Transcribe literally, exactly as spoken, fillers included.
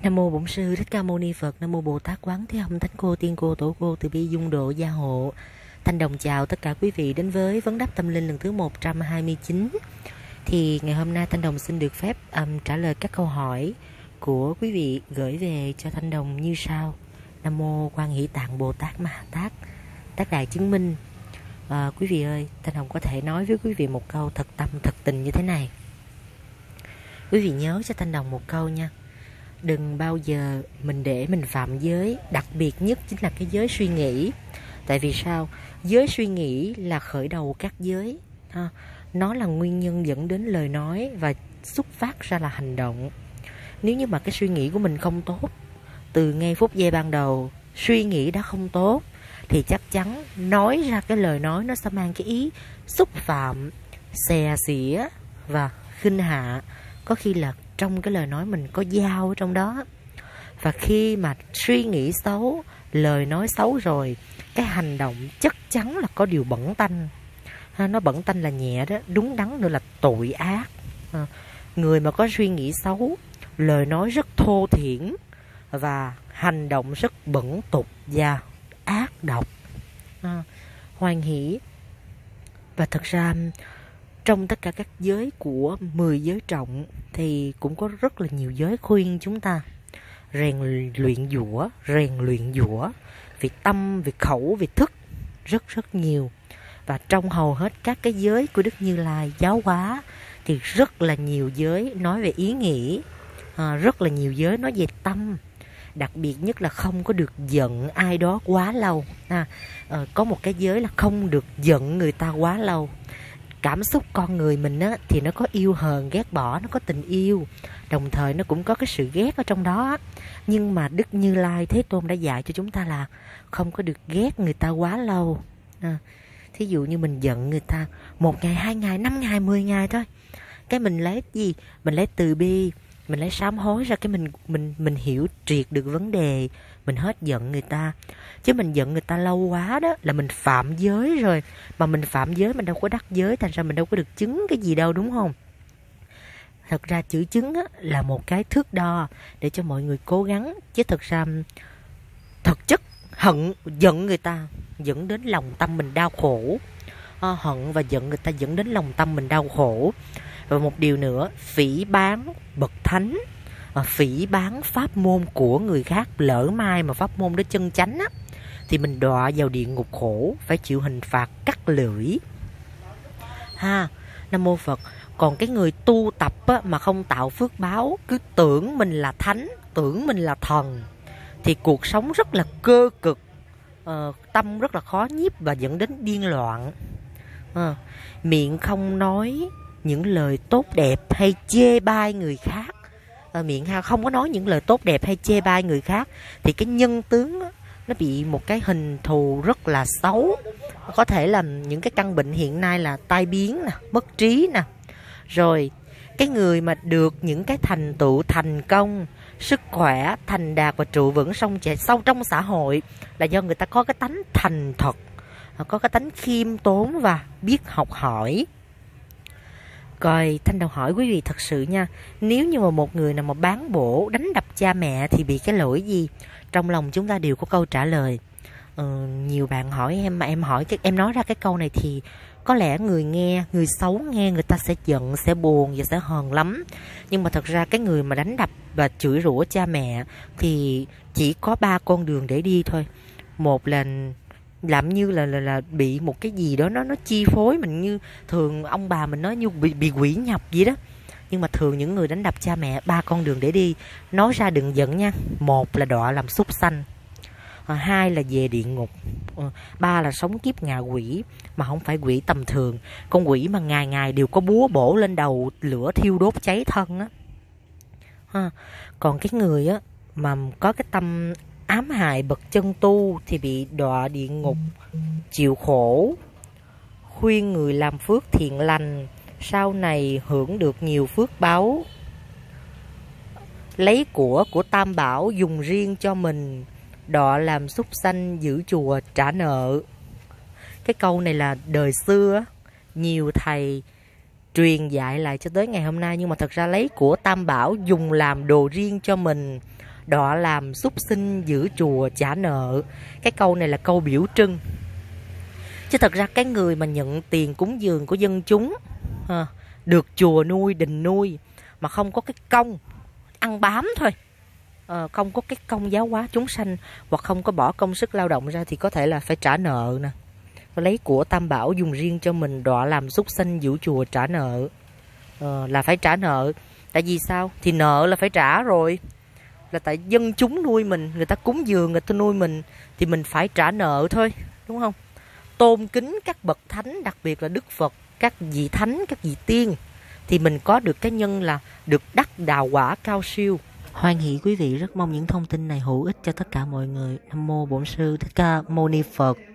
Nam mô Bổn Sư Thích Ca Mâu Ni Phật. Nam mô Bồ Tát Quán Thế Âm Thánh Cô Tiên Cô Tổ Cô Từ Bi Dung Độ Gia Hộ. Thanh Đồng chào tất cả quý vị đến với vấn đáp tâm linh lần thứ một trăm hai mươi chín. Thì ngày hôm nay Thanh Đồng xin được phép um, trả lời các câu hỏi của quý vị gửi về cho Thanh Đồng như sau. Nam mô Quan Hỷ Tạng Bồ Tát Ma Tát, Tác Đại Chứng Minh. À, quý vị ơi, Thanh Đồng có thể nói với quý vị một câu thật tâm thật tình như thế này. Quý vị nhớ cho Thanh Đồng một câu nha. Đừng bao giờ mình để mình phạm giới, đặc biệt nhất chính là cái giới suy nghĩ. Tại vì sao? Giới suy nghĩ là khởi đầu các giới ha. Nó là nguyên nhân dẫn đến lời nói và xuất phát ra là hành động. Nếu như mà cái suy nghĩ của mình không tốt, từ ngay phút giây ban đầu suy nghĩ đã không tốt, thì chắc chắn nói ra cái lời nói nó sẽ mang cái ý xúc phạm, xè xỉa và khinh hạ. Có khi là trong cái lời nói mình có dao ở trong đó. Và khi mà suy nghĩ xấu, lời nói xấu rồi, cái hành động chắc chắn là có điều bẩn tanh. Ha, nó bẩn tanh là nhẹ đó, đúng đắn nữa là tội ác. À, người mà có suy nghĩ xấu, lời nói rất thô thiển và hành động rất bẩn tục và ác độc. À, hoan hỷ. Và thật ra trong tất cả các giới của mười giới trọng thì cũng có rất là nhiều giới khuyên chúng ta rèn luyện dũa, rèn luyện dũa vì tâm, vì khẩu, vì thức, rất rất nhiều. Và trong hầu hết các cái giới của Đức Như Lai giáo hóa thì rất là nhiều giới nói về ý nghĩ, à, rất là nhiều giới nói về tâm. Đặc biệt nhất là không có được giận ai đó quá lâu. À, à, có một cái giới là không được giận người ta quá lâu. Cảm xúc con người mình á, thì nó có yêu hờn, ghét bỏ, nó có tình yêu, đồng thời nó cũng có cái sự ghét ở trong đó. Nhưng mà Đức Như Lai Thế Tôn đã dạy cho chúng ta là không có được ghét người ta quá lâu. À, thí dụ như mình giận người ta một ngày, hai ngày, năm ngày, mười ngày thôi, cái mình lấy gì? Mình lấy từ bi, mình lấy sám hối ra, cái mình mình mình hiểu triệt được vấn đề, mình hết giận người ta. Chứ mình giận người ta lâu quá đó là mình phạm giới rồi. Mà mình phạm giới mình đâu có đắc giới, thành ra mình đâu có được chứng cái gì đâu, đúng không? Thật ra chữ chứng á, là một cái thước đo để cho mọi người cố gắng. Chứ thật ra thực chất hận, giận người ta dẫn đến lòng tâm mình đau khổ. à, Hận và giận người ta dẫn đến lòng tâm mình đau khổ. Và một điều nữa, phỉ báng bậc thánh, à, phỉ báng pháp môn của người khác, lỡ mai mà pháp môn đó chân chánh á, thì mình đọa vào địa ngục khổ, phải chịu hình phạt cắt lưỡi. Ha, Nam Mô Phật. Còn cái người tu tập á, mà không tạo phước báo, cứ tưởng mình là thánh, tưởng mình là thần, thì cuộc sống rất là cơ cực, à, tâm rất là khó nhiếp và dẫn đến điên loạn. à, Miệng không nói những lời tốt đẹp hay chê bai người khác, à, miệng ha không có nói những lời tốt đẹp hay chê bai người khác, thì cái nhân tướng á, nó bị một cái hình thù rất là xấu. Có thể là những cái căn bệnh hiện nay là tai biến nè, mất trí nè. Rồi cái người mà được những cái thành tựu thành công, sức khỏe, thành đạt và trụ vững song chạy sâu trong xã hội là do người ta có cái tánh thành thật, có cái tánh khiêm tốn và biết học hỏi. Rồi Thanh Đồng hỏi quý vị thật sự nha, nếu như mà một người nào mà bán bổ, đánh đập cha mẹ thì bị cái lỗi gì? Trong lòng chúng ta đều có câu trả lời. ờ, Nhiều bạn hỏi em mà em hỏi cái em nói ra cái câu này thì có lẽ người nghe, người xấu nghe người ta sẽ giận, sẽ buồn và sẽ hờn lắm. Nhưng mà thật ra cái người mà đánh đập và chửi rủa cha mẹ thì chỉ có ba con đường để đi thôi. Một là làm như là, là là bị một cái gì đó nó nó chi phối mình, như thường ông bà mình nói như bị bị quỷ nhập vậy đó. Nhưng mà thường những người đánh đập cha mẹ, ba con đường để đi, nói ra đừng giận nha. Một là đọa làm súc sanh, à, hai là về địa ngục, à, ba là sống kiếp ngạ quỷ, mà không phải quỷ tầm thường, con quỷ mà ngày ngày đều có búa bổ lên đầu, lửa thiêu đốt cháy thân á. À, còn cái người á mà có cái tâm ám hại bậc chân tu thì bị đọa địa ngục, chịu khổ. Khuyên người làm phước thiện lành, sau này hưởng được nhiều phước báu. Lấy của của Tam Bảo dùng riêng cho mình, đọa làm súc sanh giữ chùa trả nợ. Cái câu này là đời xưa nhiều thầy truyền dạy lại cho tới ngày hôm nay. Nhưng mà thật ra lấy của Tam Bảo dùng làm đồ riêng cho mình, đọa làm súc sinh giữ chùa trả nợ. Cái câu này là câu biểu trưng. Chứ thật ra cái người mà nhận tiền cúng dường của dân chúng, à, được chùa nuôi, đình nuôi, mà không có cái công ăn bám thôi, à, không có cái công giáo hóa chúng sanh, hoặc không có bỏ công sức lao động ra, thì có thể là phải trả nợ nè. Lấy của Tam Bảo dùng riêng cho mình, đọa làm súc sinh giữ chùa trả nợ, à, là phải trả nợ. Tại vì sao? Thì nợ là phải trả rồi. Là tại dân chúng nuôi mình, người ta cúng dường, người ta nuôi mình, thì mình phải trả nợ thôi, đúng không? Tôn kính các bậc thánh, đặc biệt là Đức Phật, các vị thánh, các vị tiên, thì mình có được cái nhân là được đắc đào quả cao siêu. Hoan hỷ quý vị, rất mong những thông tin này hữu ích cho tất cả mọi người. Nam mô Bổn Sư Thích Ca Mâu Ni Phật.